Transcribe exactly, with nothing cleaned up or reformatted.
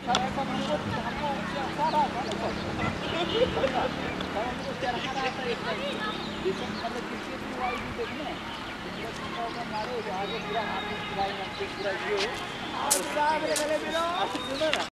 ऐसा हमको हमको सारा मतलब हमको चढ़ाना आता है इसका जैसे मतलब किसी भी वाई भी देखने का मारे आगे पूरा हाथ पूरा पूरा ये और सामने गले मिलो सुनो ना।